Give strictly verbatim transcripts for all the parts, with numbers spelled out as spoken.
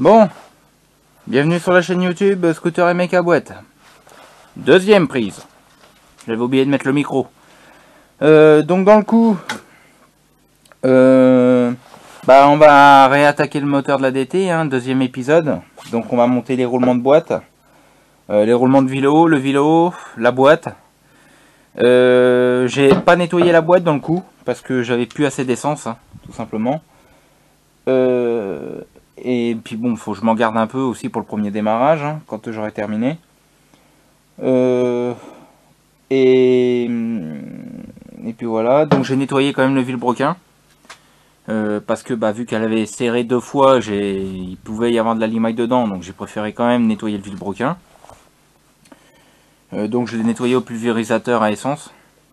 Bon, bienvenue sur la chaîne YouTube Scooter et Mec à boîte. Deuxième prise. J'avais oublié de mettre le micro. Euh, donc dans le coup, euh, bah on va réattaquer le moteur de la D T, hein, deuxième épisode. Donc on va monter les roulements de boîte, euh, les roulements de vélo, le vélo, la boîte. Euh, j'ai pas nettoyé la boîte dans le coup parce que j'avais plus assez d'essence, hein, tout simplement. Euh, et puis bon, faut que je m'en garde un peu aussi pour le premier démarrage, hein, quand j'aurai terminé. Euh, et, et puis voilà, donc j'ai nettoyé quand même le vilebrequin. Euh, parce que bah, vu qu'elle avait serré deux fois, il pouvait y avoir de la limaille dedans, donc j'ai préféré quand même nettoyer le vilebrequin. Euh, donc je l'ai nettoyé au pulvérisateur à essence.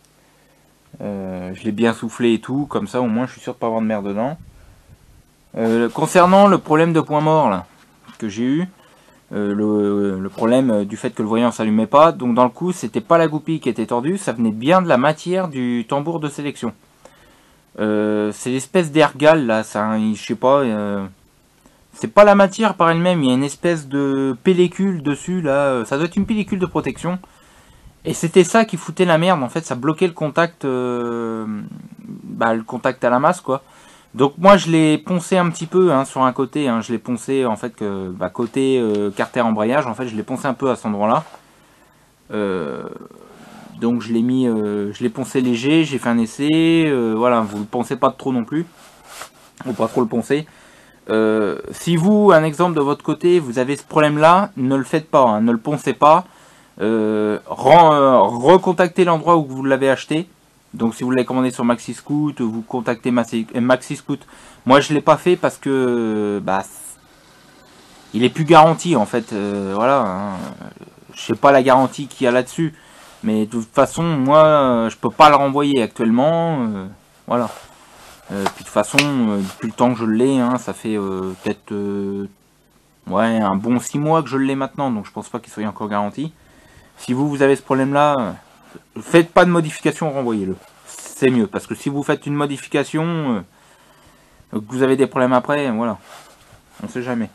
Euh, je l'ai bien soufflé et tout, comme ça au moins je suis sûr de pas avoir de merde dedans. Euh, concernant le problème de point mort là, que j'ai eu, euh, le, le problème du fait que le voyant s'allumait pas, donc dans le coup c'était pas la goupille qui était tordue, ça venait bien de la matière du tambour de sélection. Euh, c'est l'espèce d'ergal là, ça, je sais pas, euh, c'est pas la matière par elle-même, il y a une espèce de pellicule dessus là, ça doit être une pellicule de protection. Et c'était ça qui foutait la merde, en fait, ça bloquait le contact, euh, bah, le contact à la masse, quoi. Donc moi je l'ai poncé un petit peu, hein, sur un côté, hein, je l'ai poncé en fait que bah, côté euh, carter embrayage, en fait je l'ai poncé un peu à cet endroit-là. Euh, donc je l'ai mis, euh, je l'ai poncé léger, j'ai fait un essai, euh, voilà, vous le poncez pas trop non plus, ou pas trop le poncer. Euh, si vous, un exemple de votre côté, vous avez ce problème-là, ne le faites pas, hein, ne le poncez pas. Euh, euh, recontactez l'endroit où vous l'avez acheté. Donc si vous l'avez commandé sur Maxi Scoot, vous contactez Maxi, Maxi Scoot. Moi je l'ai pas fait parce que bah il est plus garanti en fait. Euh, voilà, hein. Je sais pas la garantie qu'il y a là-dessus, mais de toute façon moi je peux pas le renvoyer actuellement. Euh, voilà. Euh, puis de toute façon euh, depuis le temps que je l'ai, hein, ça fait euh, peut-être euh, ouais un bon six mois que je l'ai maintenant, donc je pense pas qu'il soit encore garanti. Si vous, vous avez ce problème-là, faites pas de modification, renvoyez-le. C'est mieux, parce que si vous faites une modification, euh, que vous avez des problèmes après, voilà. On sait jamais.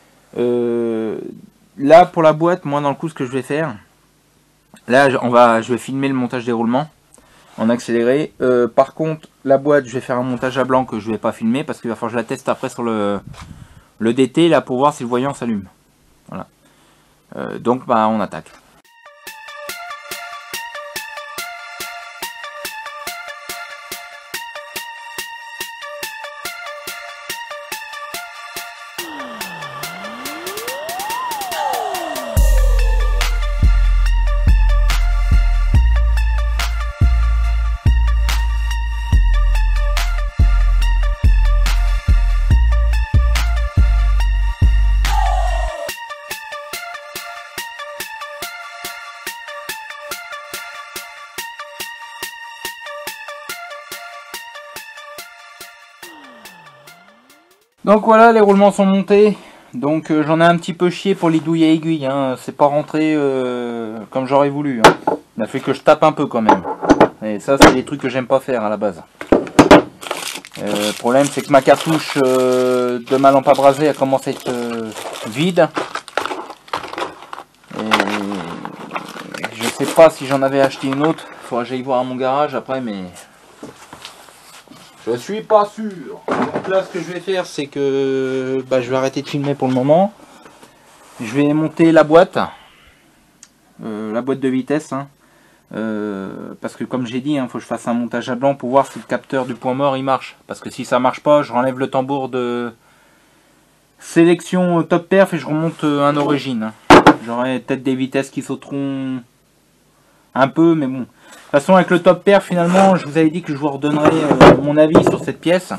Euh, là, pour la boîte, moi, dans le coup, ce que je vais faire, là, on va, je vais filmer le montage des roulements en accéléré. Euh, par contre, la boîte, je vais faire un montage à blanc que je vais pas filmer, parce qu'il va falloir que je la teste après sur le, le D T, là, pour voir si le voyant s'allume. Voilà. Euh, donc, bah, on attaque. Donc voilà, les roulements sont montés. Donc euh, j'en ai un petit peu chié pour les douilles à aiguilles, hein. C'est pas rentré euh, comme j'aurais voulu, hein. Il a fait que je tape un peu quand même. Et ça, c'est des trucs que j'aime pas faire à la base. Euh, le problème, c'est que ma cartouche euh, de ma lampe à braser a commencé à être euh, vide. Et je sais pas si j'en avais acheté une autre. Faudra que j'aille voir à mon garage après, mais je suis pas sûr. Donc là, ce que je vais faire, c'est que bah, je vais arrêter de filmer pour le moment. Je vais monter la boîte, euh, la boîte de vitesse, hein. Euh, parce que comme j'ai dit, il hein, faut que je fasse un montage à blanc pour voir si le capteur du point mort il marche. Parce que si ça marche pas, je renlève le tambour de sélection top perf et je remonte un origine, hein. J'aurai peut-être des vitesses qui sauteront un peu, mais bon. De toute façon, avec le top perf, finalement, je vous avais dit que je vous redonnerai euh, mon avis sur cette pièce.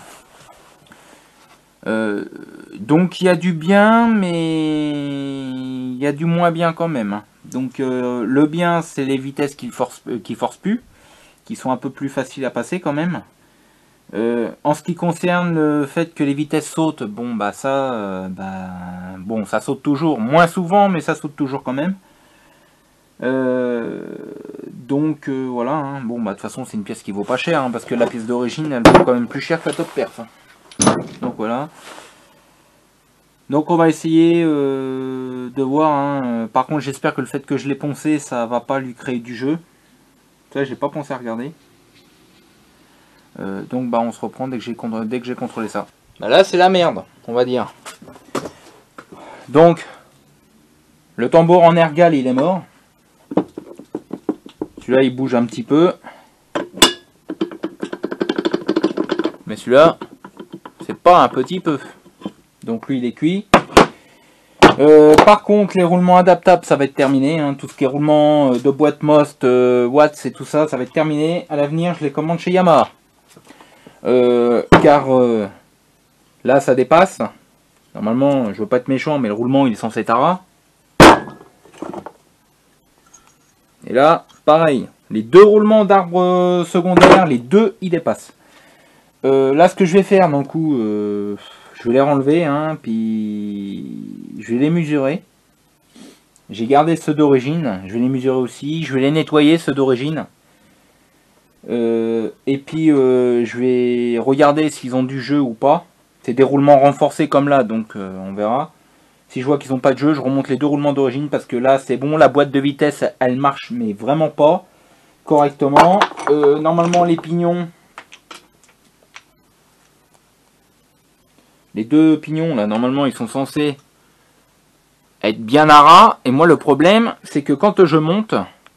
Euh, donc, il y a du bien, mais il y a du moins bien quand même, hein. Donc, euh, le bien, c'est les vitesses qui forcent, euh, qui forcent plus, qui sont un peu plus faciles à passer quand même. Euh, en ce qui concerne le fait que les vitesses sautent, bon, bah ça, euh, bah, bon, ça saute toujours, moins souvent, mais ça saute toujours quand même. Euh, donc euh, voilà, hein. Bon bah de toute façon c'est une pièce qui vaut pas cher, hein, parce que la pièce d'origine elle vaut quand même plus cher que la top perf, hein. Donc voilà. Donc on va essayer euh, de voir. Hein. Par contre j'espère que le fait que je l'ai poncé, ça va pas lui créer du jeu. Ça j'ai pas pensé à regarder. Euh, donc bah on se reprend dès que j'ai dès que j'ai contrôlé ça. Bah là c'est la merde, on va dire. Donc le tambour en ergal il est mort. Celui-là il bouge un petit peu. Mais celui-là, c'est pas un petit peu. Donc lui il est cuit. Euh, par contre les roulements adaptables ça va être terminé. Hein. Tout ce qui est roulement de boîte Most, euh, Watts et tout ça, ça va être terminé. À l'avenir je les commande chez Yamaha. Euh, car euh, là ça dépasse. Normalement je veux pas être méchant mais le roulement il est censé être à ras. Et là pareil. Les deux roulements d'arbre secondaire, les deux ils dépassent. Euh, là ce que je vais faire dans le coup, euh, je vais les renlever, hein, puis je vais les mesurer. J'ai gardé ceux d'origine, je vais les mesurer aussi, je vais les nettoyer ceux d'origine. Euh, et puis euh, je vais regarder s'ils ont du jeu ou pas. C'est des roulements renforcés comme là, donc euh, on verra. Si je vois qu'ils n'ont pas de jeu, je remonte les deux roulements d'origine parce que là c'est bon, la boîte de vitesse elle marche mais vraiment pas correctement. Euh, normalement les pignons... Les deux pignons là, normalement ils sont censés être bien à ras. Et moi le problème c'est que quand je monte,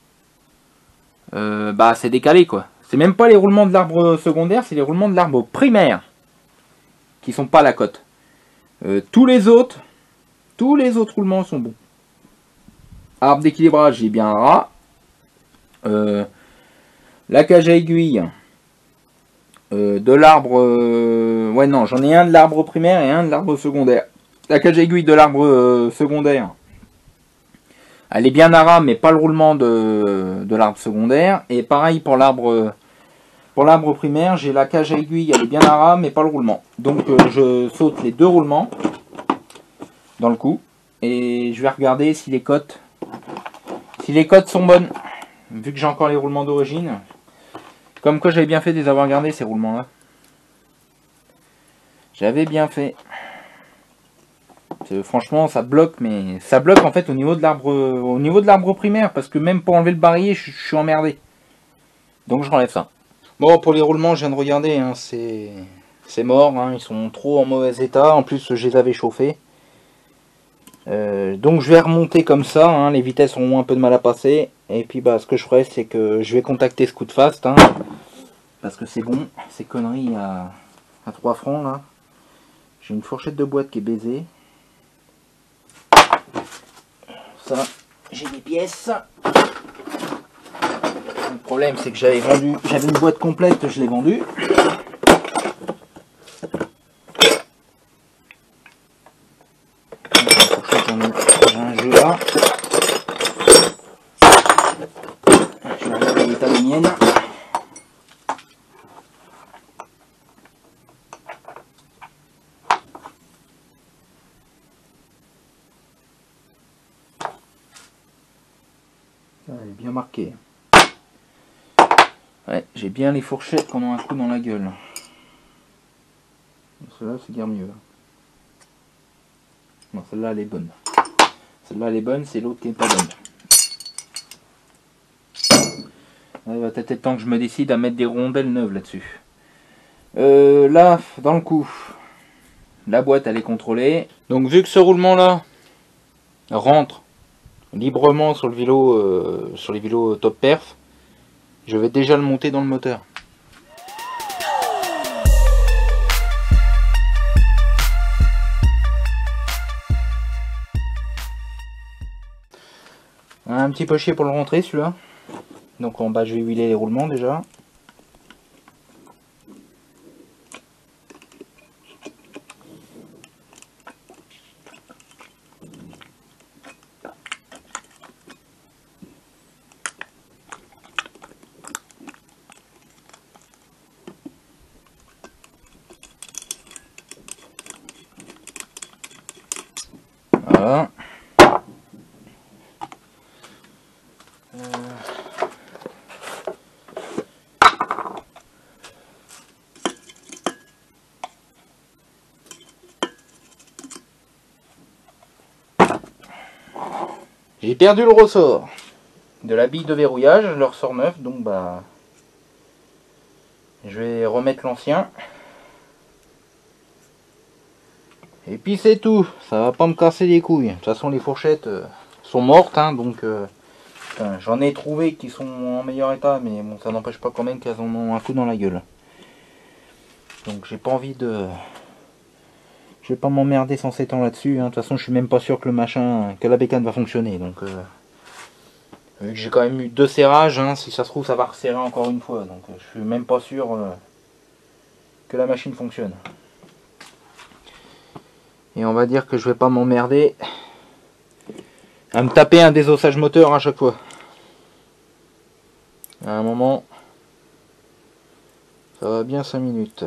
euh, bah c'est décalé quoi. C'est même pas les roulements de l'arbre secondaire, c'est les roulements de l'arbre primaire qui sont pas à la cote. Euh, tous les autres, tous les autres roulements sont bons. Arbre d'équilibrage il est bien à ras. Euh, la cage à aiguille euh, de l'arbre, euh, ouais non j'en ai un de l'arbre primaire et un de l'arbre secondaire. La cage à aiguille de l'arbre euh, secondaire, elle est bien à ras, mais pas le roulement de, de l'arbre secondaire. Et pareil pour l'arbre pour l'arbre primaire, j'ai la cage à aiguille, elle est bien à ras, mais pas le roulement. Donc euh, je saute les deux roulements dans le coup. Et je vais regarder si les cotes, si les cotes sont bonnes. Vu que j'ai encore les roulements d'origine. Comme quoi j'avais bien fait de les avoir gardés ces roulements-là. J'avais bien fait. Franchement ça bloque, mais ça bloque en fait au niveau de l'arbre au niveau de l'arbre primaire, parce que même pour enlever le barillet je, je suis emmerdé. Donc je renlève ça. Bon, pour les roulements je viens de regarder, hein, c'est c'est mort, hein, ils sont trop en mauvais état, en plus je les avais chauffés. Euh, donc je vais remonter comme ça, hein, les vitesses auront un peu de mal à passer. Et puis bah ce que je ferai c'est que je vais contacter Scootfast, hein, parce que c'est bon, ces conneries à, à trois francs là. J'ai une fourchette de boîte qui est baisée. Ça, j'ai des pièces. Le problème c'est que j'avais vendu, j'avais une boîte complète, je l'ai vendue. J'ai un jeu là. Je vais regarder l'état des miennes. Elle est bien marquée. Ouais, j'ai bien les fourchettes qu'on a un coup dans la gueule. Celle-là, c'est guère mieux. Non, celle-là, elle est bonne. Celle-là, elle est bonne, c'est l'autre qui est pas bonne. Il va peut-être être temps que je me décide à mettre des rondelles neuves là-dessus. Euh, là, dans le coup, la boîte, elle est contrôlée. Donc, vu que ce roulement-là rentre librement sur le vélo, euh, sur les vélos top perf, je vais déjà le monter dans le moteur. Un petit peu chier pour le rentrer celui-là. Donc en bas je vais huiler les roulements déjà. Voilà. J'ai perdu le ressort de la bille de verrouillage, je le ressors neuf, donc bah je vais remettre l'ancien. Et puis c'est tout, ça va pas me casser les couilles. De toute façon les fourchettes euh, sont mortes, hein, donc euh, enfin, j'en ai trouvé qui sont en meilleur état, mais bon, ça n'empêche pas quand même qu'elles en ont un coup dans la gueule. Donc j'ai pas envie de... Je vais pas m'emmerder sans s'étendre là-dessus, hein. De toute façon je suis même pas sûr que le machin, que la bécane va fonctionner, donc... Euh, vu que j'ai quand même eu deux serrages, hein, si ça se trouve ça va resserrer encore une fois, donc euh, je suis même pas sûr euh, que la machine fonctionne. Et on va dire que je vais pas m'emmerder à me taper un désossage moteur à chaque fois. À un moment, ça va bien cinq minutes.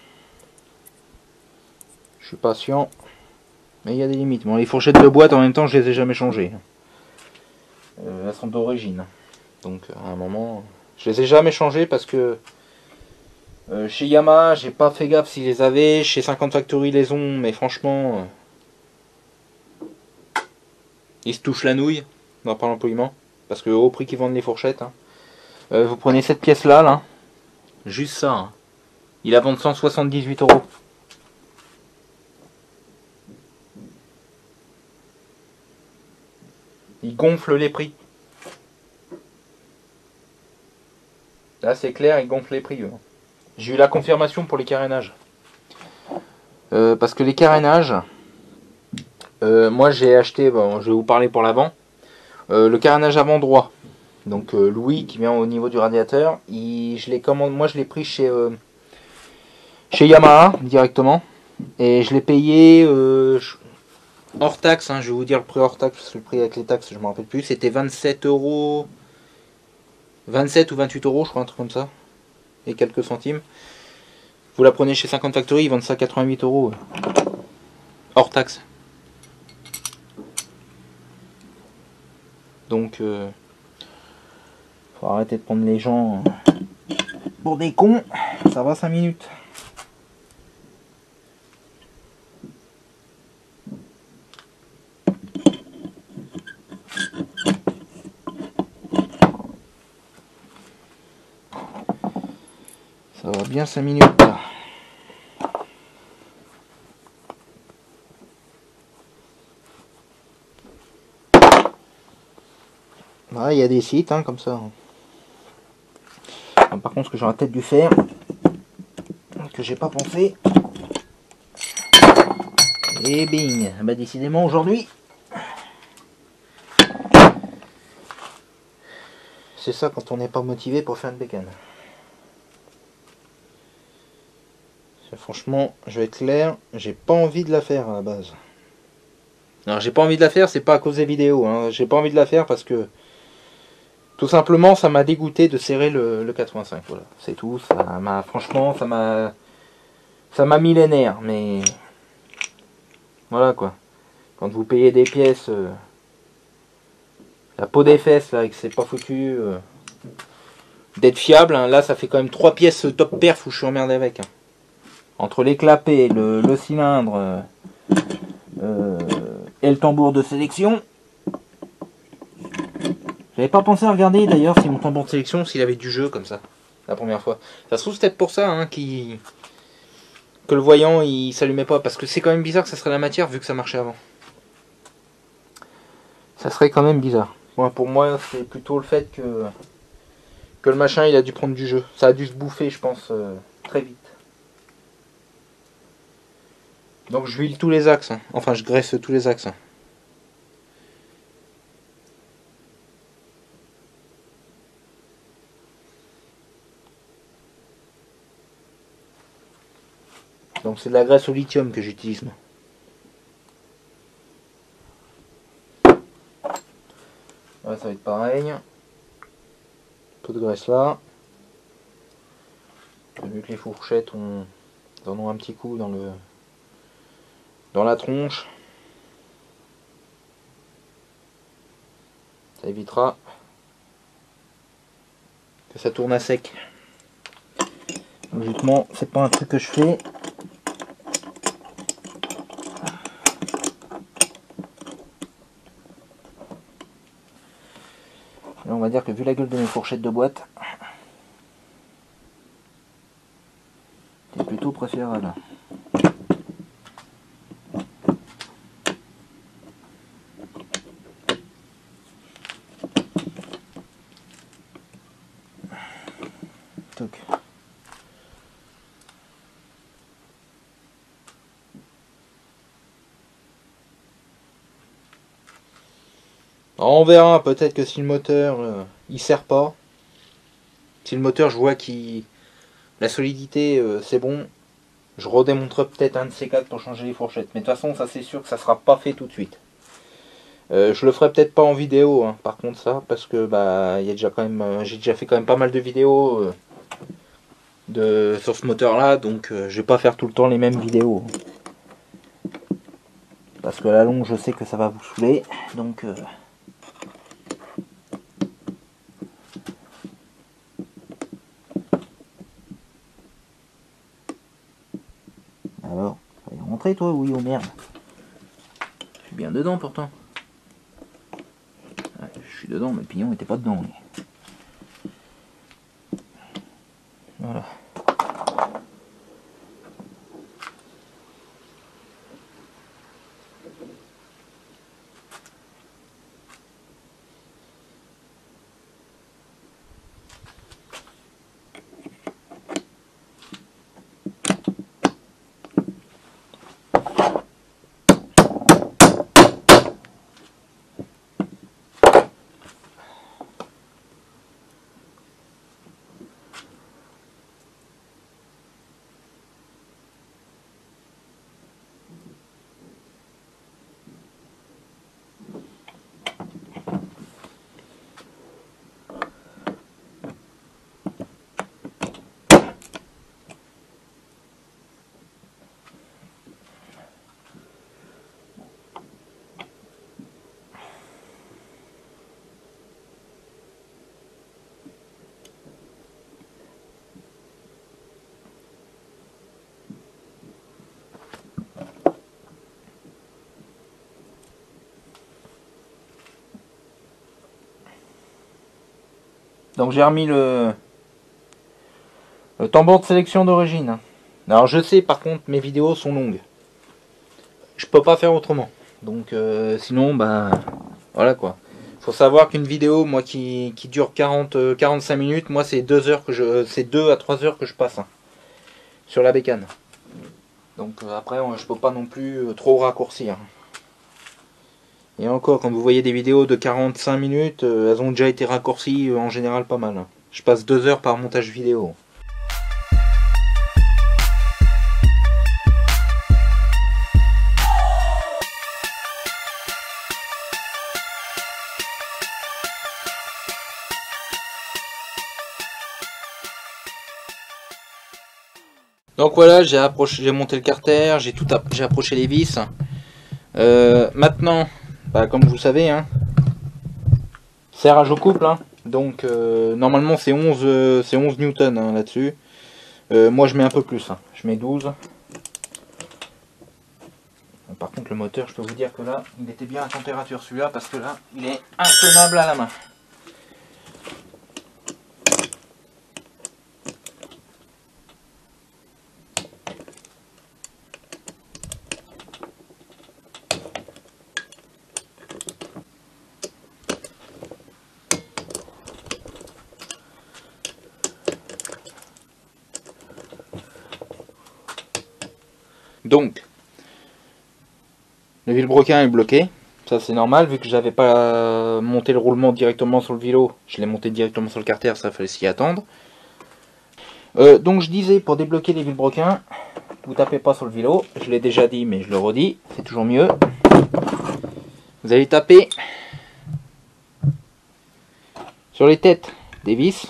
Je suis patient, mais il y a des limites. Bon, les fourchettes de boîte en même temps je les ai jamais changées. Euh, elles sont d'origine. Donc à un moment, je les ai jamais changées parce que euh, chez Yamaha, j'ai pas fait gaffe s'ils les avaient. Chez cinquante Factory, ils les ont, mais franchement, euh, ils se touchent la nouille, on en parle poliment, parce que au prix qu'ils vendent les fourchettes, hein. euh, vous prenez cette pièce là, là, juste ça, hein. Il la vend cent soixante-dix-huit euros. Ils gonflent les prix. Là c'est clair, ils gonflent les prix. J'ai eu la confirmation pour les carénages. Euh, parce que les carénages, euh, moi j'ai acheté, bon, je vais vous parler pour l'avant, euh, le carénage avant droit. Donc euh, Louis qui vient au niveau du radiateur, il, je les commande, moi je l'ai pris chez, euh, chez Yamaha directement. Et je l'ai payé euh, hors taxe, hein, je vais vous dire le prix hors taxe, parce que le prix avec les taxes je ne me rappelle plus, c'était vingt-sept euros, vingt-sept ou vingt-huit euros je crois, un truc comme ça, et quelques centimes. Vous la prenez chez cinquante Factory, ils vendent ça à quatre-vingt-huit euros, hors taxe. Donc, euh, faut arrêter de prendre les gens pour des cons, ça va cinq minutes. Ça va bien cinq minutes là. Il y a des sites hein, comme ça. Par contre, ce que j'aurais peut-être dû faire, que j'ai pas pensé, et bing, bah décidément aujourd'hui, c'est ça quand on n'est pas motivé pour faire une bécane. Franchement, je vais être clair, j'ai pas envie de la faire à la base. Alors j'ai pas envie de la faire, c'est pas à cause des vidéos, hein. J'ai pas envie de la faire parce que tout simplement ça m'a dégoûté de serrer le, le quatre-vingt-cinq. Voilà, c'est tout. Ça m'a franchement ça m'a ça m'a mis les nerfs, mais voilà quoi. Quand vous payez des pièces, euh, la peau des fesses là, et que c'est pas foutu euh, d'être fiable, hein. Là ça fait quand même trois pièces top perf où je suis emmerdé avec. Hein. Entre les clapets, le, le cylindre euh, euh, et le tambour de sélection. J'avais pas pensé à regarder d'ailleurs si mon tambour de sélection, s'il avait du jeu comme ça, la première fois. Ça se trouve c'est peut-être pour ça hein, qui que le voyant il s'allumait pas, parce que c'est quand même bizarre que ça serait la matière vu que ça marchait avant. Ça serait quand même bizarre. Bon, pour moi c'est plutôt le fait que que le machin il a dû prendre du jeu. Ça a dû se bouffer je pense euh, très vite. Donc je huile tous les axes, hein. Enfin je graisse tous les axes. Hein. Donc c'est de la graisse au lithium que j'utilise. Ouais, ça va être pareil. Un peu de graisse là. Vu que les fourchettes ont, en ont un petit coup dans le dans la tronche. Ça évitera que ça tourne à sec. Logiquement, c'est pas un truc que je fais. va dire que vu la gueule de mes fourchettes de boîte, c'est plutôt préférable. Toc. On verra, peut-être que si le moteur euh, il sert pas, si le moteur je vois qu'il la solidité euh, c'est bon, je redémonterai peut-être un de ces quatre pour changer les fourchettes. Mais de toute façon ça c'est sûr que ça sera pas fait tout de suite. Euh, je le ferai peut-être pas en vidéo, hein, par contre ça, parce que bah il y a déjà quand même, euh, j'ai déjà fait quand même pas mal de vidéos euh, de sur ce moteur là, donc euh, je vais pas faire tout le temps les mêmes vidéos. Parce que la longue je sais que ça va vous saouler, donc euh, alors, ça va y rentrer toi, oui ou merde. Je suis bien dedans pourtant. Ouais, je suis dedans, mais le pignon était pas dedans. Mais... voilà. Donc j'ai remis le, le tambour de sélection d'origine. Alors je sais par contre mes vidéos sont longues. Je peux pas faire autrement. Donc euh, sinon bah voilà quoi. Faut savoir qu'une vidéo moi qui, qui dure quarante à quarante-cinq minutes, moi c'est deux heures que je c'est deux à trois heures que je passe hein, sur la bécane. Donc euh, après je peux pas non plus euh, trop raccourcir. Et encore, quand vous voyez des vidéos de quarante-cinq minutes, euh, elles ont déjà été raccourcies euh, en général pas mal. Je passe deux heures par montage vidéo. Donc voilà, j'ai approché, j'ai monté le carter, j'ai tout, j'ai approché les vis. Euh, maintenant, bah, comme vous savez, hein, serrage au couple, hein, donc euh, normalement c'est onze, euh, c'est onze newtons hein, là-dessus. Euh, moi je mets un peu plus, hein, je mets douze. Par contre le moteur, je peux vous dire que là, il était bien à température celui-là, parce que là, il est intenable à la main. Donc, le vilebrequin est bloqué, ça c'est normal, vu que j'avais pas monté le roulement directement sur le vélo, je l'ai monté directement sur le carter, ça fallait s'y attendre. Euh, donc je disais, pour débloquer les vilebrequins, vous tapez pas sur le vélo, je l'ai déjà dit mais je le redis, c'est toujours mieux. Vous allez taper sur les têtes des vis.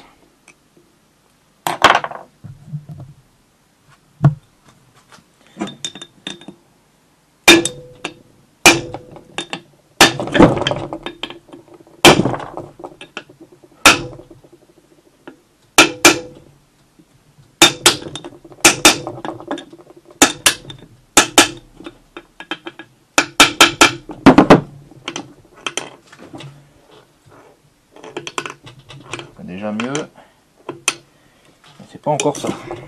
c'est pas encore ça.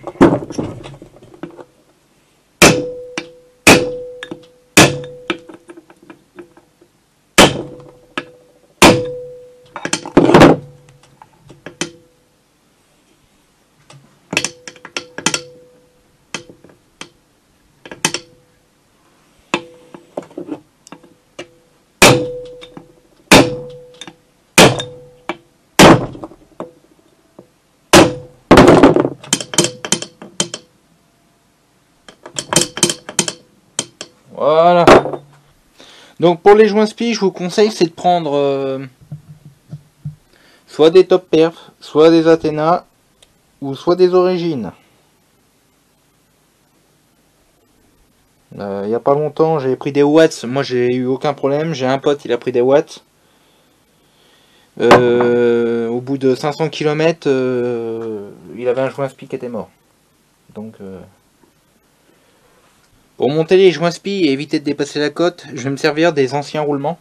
Voilà. Donc pour les joints spi, je vous conseille c'est de prendre euh, soit des top perf, soit des Athena, ou soit des origines. Il euh, n'y a pas longtemps, j'ai pris des watts. Moi, j'ai eu aucun problème. J'ai un pote, il a pris des watts. Euh, au bout de cinq cents kilomètres, euh, il avait un joint spi qui était mort. Donc, euh, pour monter les joints spi et éviter de dépasser la cote, je vais me servir des anciens roulements.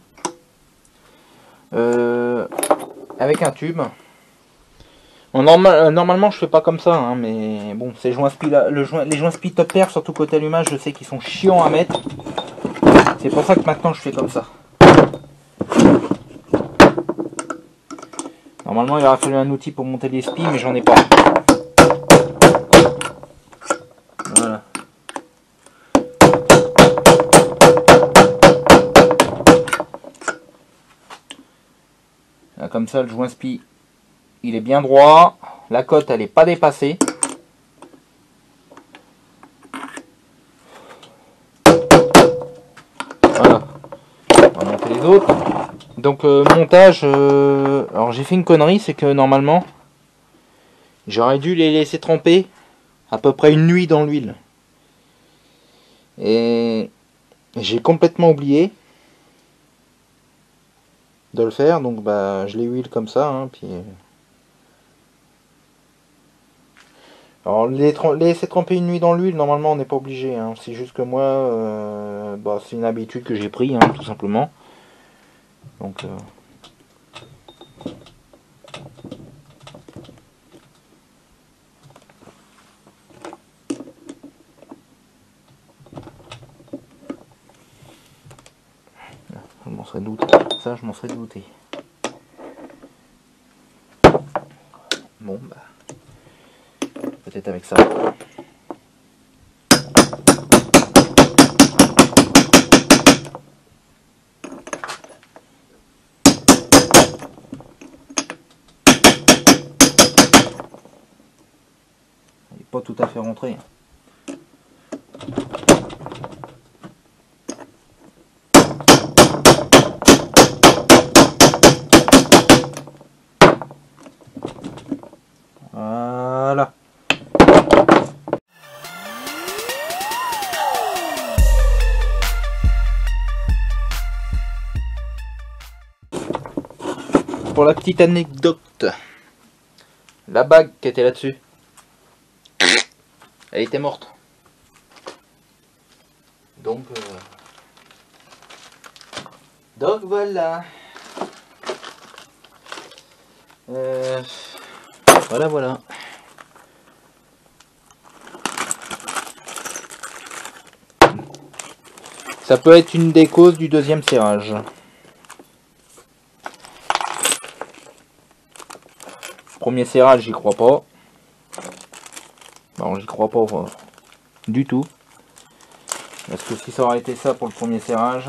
Euh, avec un tube. Bon, normal, normalement, je fais pas comme ça, hein, mais bon, ces joints spi là, le joint, les joints spi top pair, surtout côté allumage, je sais qu'ils sont chiants à mettre. C'est pour ça que maintenant je fais comme ça. Normalement, il aurait fallu un outil pour monter les spis, mais j'en ai pas. Voilà. Là, comme ça, le joint spi, il est bien droit. La cote, elle n'est pas dépassée. Voilà. On va monter les autres. Donc euh, montage, euh, alors j'ai fait une connerie, c'est que normalement j'aurais dû les laisser tremper à peu près une nuit dans l'huile. Et j'ai complètement oublié de le faire, donc bah je les huile comme ça, hein, puis... Alors les, les laisser tremper une nuit dans l'huile, normalement on n'est pas obligé, hein. C'est juste que moi, euh, bah, c'est une habitude que j'ai pris, hein, tout simplement. Donc... Euh... Je m'en serais douté. Ça, je m'en serais douté. Bon, bah. Peut-être avec ça. Il n'est pas tout à fait rentré. Voilà. Pour la petite anecdote, la bague qui était là-dessus, elle était morte. Donc, euh... donc voilà. Euh... Voilà, voilà. Ça peut être une des causes du deuxième serrage. Premier serrage, j'y crois pas. Bon, j'y crois pas euh, du tout. Parce que si ça aurait été ça pour le premier serrage...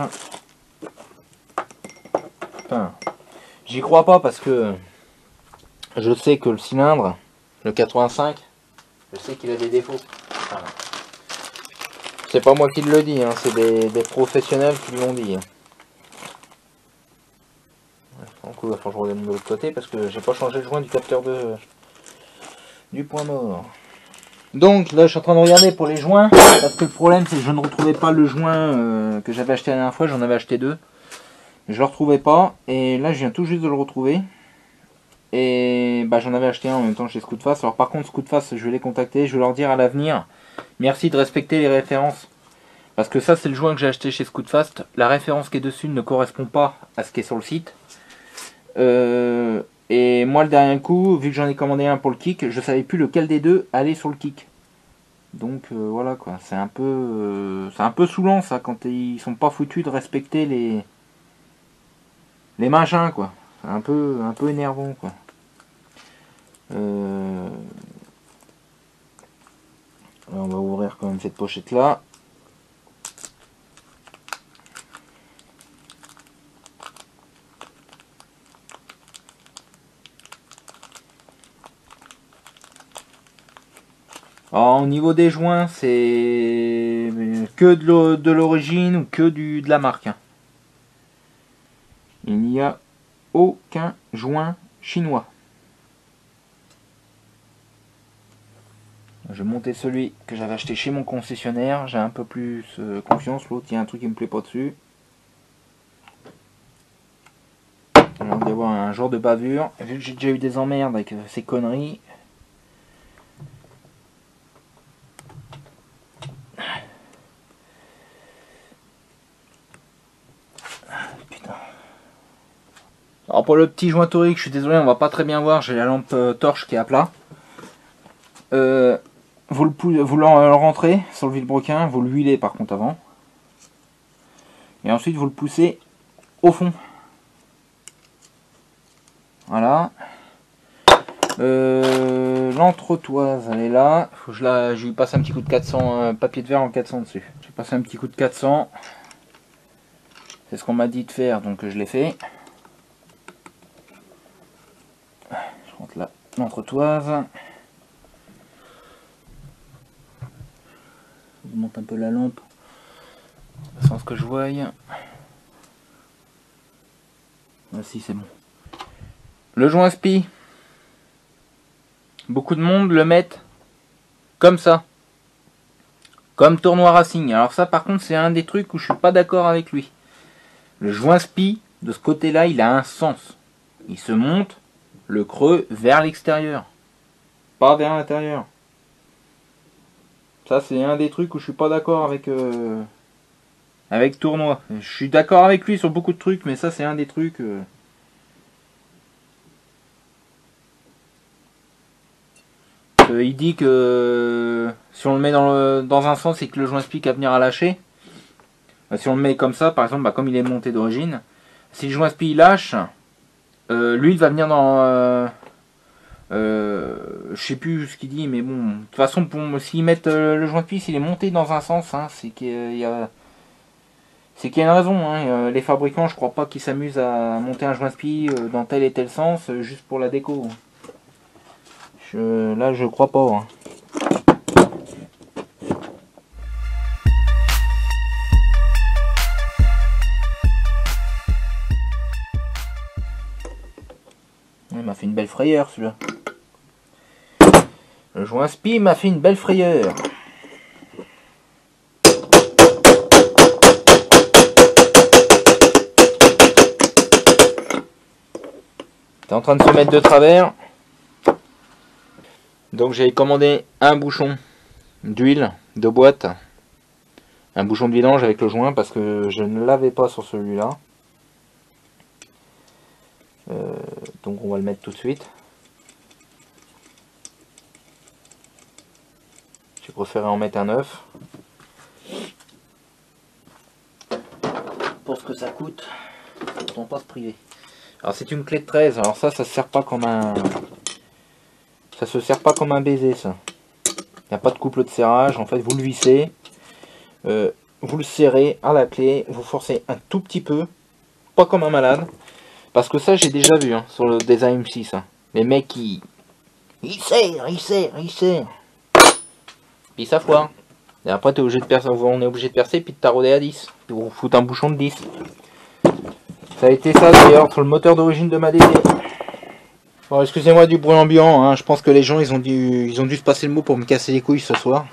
Enfin, j'y crois pas parce que je sais que le cylindre, le quatre-vingt-cinq, je sais qu'il a des défauts. Enfin, c'est pas moi qui le dis, hein, c'est des, des professionnels qui l'ont dit. Donc il va falloir que je regarde de l'autre côté parce que j'ai pas changé le joint du capteur de du point mort. Donc là je suis en train de regarder pour les joints parce que le problème c'est que je ne retrouvais pas le joint euh, que j'avais acheté la dernière fois, j'en avais acheté deux. Je le retrouvais pas et là je viens tout juste de le retrouver. Et bah, j'en avais acheté un en même temps chez Scootfast. Alors par contre Scootfast, je vais les contacter, je vais leur dire à l'avenir merci de respecter les références. Parce que ça c'est le joint que j'ai acheté chez Scootfast. La référence qui est dessus ne correspond pas à ce qui est sur le site. Euh, Et moi le dernier coup, vu que j'en ai commandé un pour le kick, je savais plus lequel des deux allait sur le kick. Donc euh, voilà quoi, c'est un peu euh, c'est un peu saoulant ça quand ils sont pas foutus de respecter les les machins quoi. C'est un peu un peu énervant quoi. Euh... Alors, on va ouvrir quand même cette pochette là. Alors, au niveau des joints, c'est que de l'origine ou que du, de la marque. Il n'y a aucun joint chinois. Je vais monter celui que j'avais acheté chez mon concessionnaire. J'ai un peu plus euh, confiance. L'autre, il y a un truc qui me plaît pas dessus. On va avoir un genre de bavure. Vu que j'ai déjà eu des emmerdes avec ces conneries. Putain. Alors pour le petit joint torique, je suis désolé, on va pas très bien voir. J'ai la lampe euh, torche qui est à plat. Euh, vous le, vous le rentrez sur le vilebrequin, vous l'huilez par contre avant. Et ensuite vous le poussez au fond. Voilà. Euh, L'entretoise, elle est là. Faut que je, la, je lui passe un petit coup de quatre cents, euh, papier de verre en quatre cents dessus. Je vais passer un petit coup de quatre cents. C'est ce qu'on m'a dit de faire, donc je l'ai fait. Je rentre là l'entretoise. Je monte un peu la lampe sans ce que je voie. Voici, c'est bon. Le joint spi. Beaucoup de monde le mettent comme ça. Comme tournoi racing. Alors ça par contre c'est un des trucs où je suis pas d'accord avec lui. Le joint spi, de ce côté-là, il a un sens. Il se monte le creux vers l'extérieur. Pas vers l'intérieur. Ça c'est un des trucs où je suis pas d'accord avec euh, avec tournoi. Je suis d'accord avec lui sur beaucoup de trucs, mais ça c'est un des trucs... Euh, il dit que euh, si on le met dans, le, dans un sens et que le joint spi a venir à lâcher, bah, si on le met comme ça, par exemple, bah, comme il est monté d'origine, si le joint spi lâche, euh, lui il va venir dans... Euh, euh, je sais plus ce qu'il dit, mais bon, de toute façon, s'ils mettent euh, le joint spi, s'il est monté dans un sens, hein, c'est qu'il y a... C'est qu'il y a une raison, hein. Les fabricants, je crois pas qu'ils s'amusent à monter un joint spi dans tel et tel sens juste pour la déco. Je, là, je crois pas. Hein. Il m'a fait une belle frayeur celui-là. Le joint spi m'a fait une belle frayeur. C'est en train de se mettre de travers. Donc j'ai commandé un bouchon d'huile de boîte. Un bouchon de vidange avec le joint parce que je ne l'avais pas sur celui-là. Euh, donc on va le mettre tout de suite. J'ai préféré en mettre un neuf. Pour ce que ça coûte, autant pas se priver. Alors c'est une clé de treize, alors ça, ça se sert pas comme un... Ça se sert pas comme un baiser ça. Il n'y a pas de couple de serrage, en fait vous le vissez. Euh, vous le serrez à la clé, vous forcez un tout petit peu, pas comme un malade. Parce que ça j'ai déjà vu hein, sur le des A M six. Hein. Les mecs ils... Ils serrent, ils serrent, ils serrent. Puis ça foire. Et après t'es obligé de percer, on est obligé de percer puis de tarauder à dix. Puis vous foutez un bouchon de dix. Ça a été ça d'ailleurs sur le moteur d'origine de ma D D. Bon, excusez-moi du bruit ambiant, hein. Je pense que les gens ils ont, dû, ils ont dû se passer le mot pour me casser les couilles ce soir.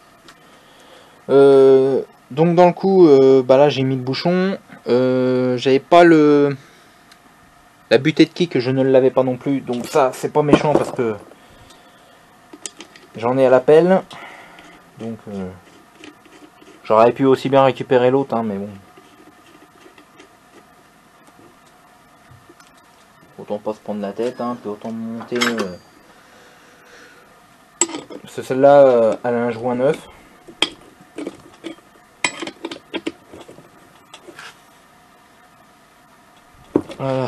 Euh, donc dans le coup, euh, bah là j'ai mis le bouchon. Euh, J'avais pas le... La butée de kick, je ne l'avais pas non plus. Donc ça c'est pas méchant parce que j'en ai à l'appel. Donc euh, j'aurais pu aussi bien récupérer l'autre, hein, mais bon. autant pas se prendre la tête, hein, peut autant monter. Euh... Celle-là, euh, elle a un joint neuf. Voilà.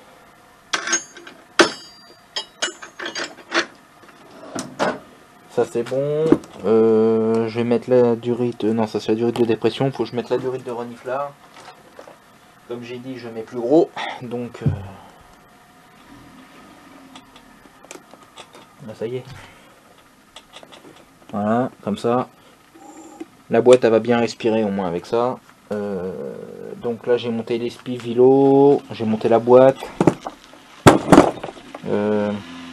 Ça c'est bon. Euh, je vais mettre la durite. Non, ça c'est la durite de dépression. Faut que je mette la durite de reniflard. Comme j'ai dit, je mets plus gros. Donc, euh... là, ça y est. Voilà, comme ça. La boîte, elle va bien respirer au moins avec ça. Euh... Donc là, j'ai monté les spies Vilo. J'ai monté la boîte. Euh...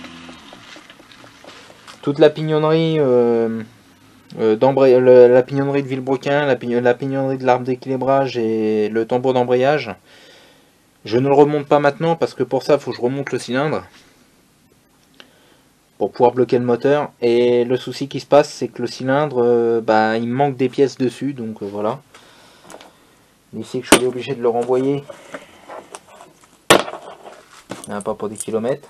Toute la pignonnerie euh, euh, le, la pignonnerie de Villebrequin, la, pign la pignonnerie de l'arbre d'équilibrage et le tambour d'embrayage. Je ne le remonte pas maintenant parce que pour ça il faut que je remonte le cylindre pour pouvoir bloquer le moteur. Et le souci qui se passe, c'est que le cylindre, euh, bah, il manque des pièces dessus, donc euh, voilà. Ici que je suis obligé de le renvoyer. Ah, pas pour des kilomètres.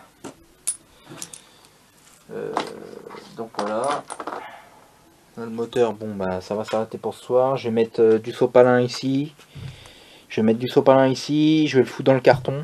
Euh, donc voilà. Le moteur, bon bah ça va s'arrêter pour ce soir. Je vais mettre euh, du sopalin ici. Je vais mettre du sopalin ici. Je vais le foutre dans le carton.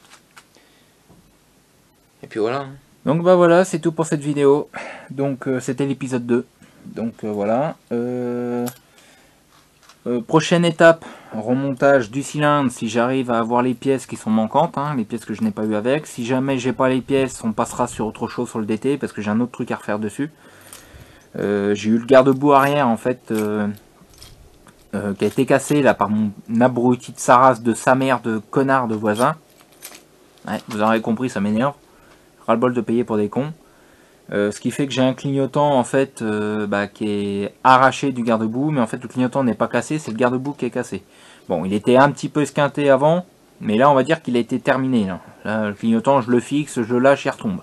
Et puis voilà. Donc bah voilà, c'est tout pour cette vidéo. Donc euh, c'était l'épisode deux. Donc euh, voilà. Euh, euh, prochaine étape, remontage du cylindre. Si j'arrive à avoir les pièces qui sont manquantes, hein, les pièces que je n'ai pas eu avec. Si jamais j'ai pas les pièces, on passera sur autre chose sur le D T parce que j'ai un autre truc à refaire dessus. Euh, j'ai eu le garde-boue arrière en fait euh, euh, qui a été cassé là par mon abruti de sa race, de sa mère, de connard de voisin. Ouais, vous aurez compris, ça m'énerve. Ras-le-bol de payer pour des cons. Euh, ce qui fait que j'ai un clignotant en fait euh, bah, qui est arraché du garde-boue, mais en fait le clignotant n'est pas cassé, c'est le garde-boue qui est cassé. Bon, il était un petit peu esquinté avant, mais là on va dire qu'il a été terminé. Là. Là, le clignotant, je le fixe, je lâche, il retombe.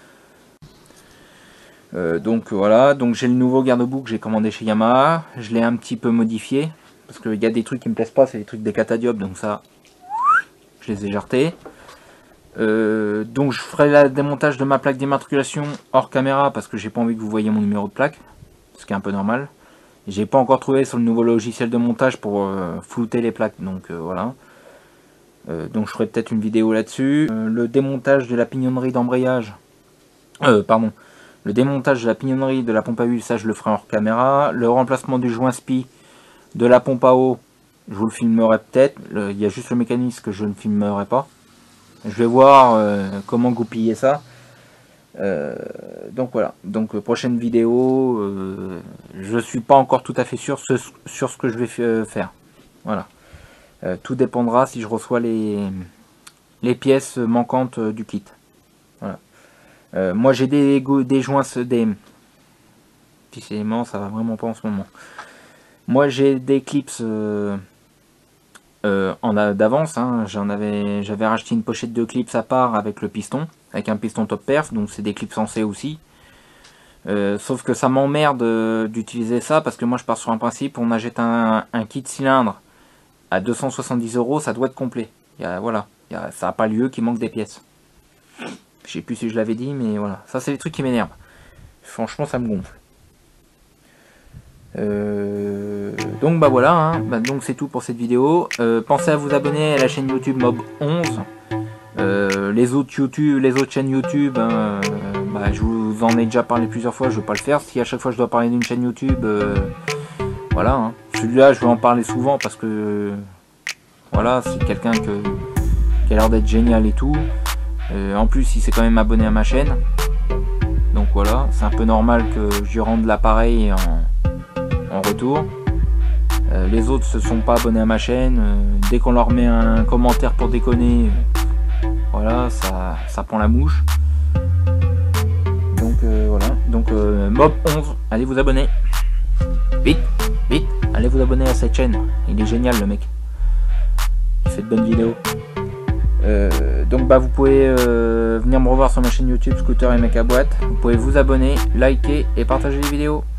Euh, donc voilà, donc j'ai le nouveau garde-boue que j'ai commandé chez Yamaha. Je l'ai un petit peu modifié parce qu'il y a des trucs qui me plaisent pas, c'est des trucs des catadiopes, donc ça, je les ai jartés. Euh, donc je ferai le démontage de ma plaque d'immatriculation hors caméra parce que j'ai pas envie que vous voyez mon numéro de plaque, ce qui est un peu normal. J'ai pas encore trouvé sur le nouveau logiciel de montage pour euh, flouter les plaques, donc euh, voilà. Euh, donc je ferai peut-être une vidéo là-dessus. Euh, le démontage de la pignonnerie d'embrayage, euh, pardon. Le démontage de la pignonnerie de la pompe à huile, ça je le ferai hors caméra. Le remplacement du joint spi de la pompe à eau, je vous le filmerai peut-être. Il y a juste le mécanisme que je ne filmerai pas. Je vais voir euh, comment goupiller ça. Euh, donc voilà. Donc euh, prochaine vidéo. Euh, je suis pas encore tout à fait sûr ce, sur ce que je vais euh, faire. Voilà. Euh, tout dépendra si je reçois les, les pièces manquantes euh, du kit. Voilà. Euh, moi j'ai des, des joints, des petits éléments, ça va vraiment pas en ce moment. Moi j'ai des clips euh, euh, en d'avance, hein. J'en avais, j'avais racheté une pochette de clips à part avec le piston, avec un piston top perf, donc c'est des clips sensés aussi. Euh, sauf que ça m'emmerde euh, d'utiliser ça parce que moi je pars sur un principe, on achète un, un kit cylindre à deux cent soixante-dix euros, ça doit être complet. Il y a, voilà, il y a, ça n'a pas lieu qu'il manque des pièces. Je sais plus si je l'avais dit, mais voilà. Ça, c'est les trucs qui m'énervent. Franchement, ça me gonfle. Euh... Donc, bah voilà. Hein. Bah, donc, c'est tout pour cette vidéo. Euh, pensez à vous abonner à la chaîne YouTube Mob onze. Euh, les autres YouTube, les autres chaînes YouTube, hein, euh, bah, je vous en ai déjà parlé plusieurs fois. Je ne vais pas le faire. Si à chaque fois je dois parler d'une chaîne YouTube, euh, voilà. Hein. Celui-là, je vais en parler souvent parce que, euh, voilà, c'est quelqu'un que qui a l'air d'être génial et tout. Euh, en plus, il s'est quand même abonné à ma chaîne. Donc voilà, c'est un peu normal que je lui rende l'appareil en, en retour. Euh, les autres se sont pas abonnés à ma chaîne. Euh, dès qu'on leur met un commentaire pour déconner, euh, voilà, ça, ça prend la mouche. Donc euh, voilà, donc euh, Mob onze, allez vous abonner. Vite, vite, allez vous abonner à cette chaîne. Il est génial le mec. Il fait de bonnes vidéos. Euh, donc bah vous pouvez euh, venir me revoir sur ma chaîne YouTube Scooter et Mec à Boîte. Vous pouvez vous abonner, liker et partager les vidéos.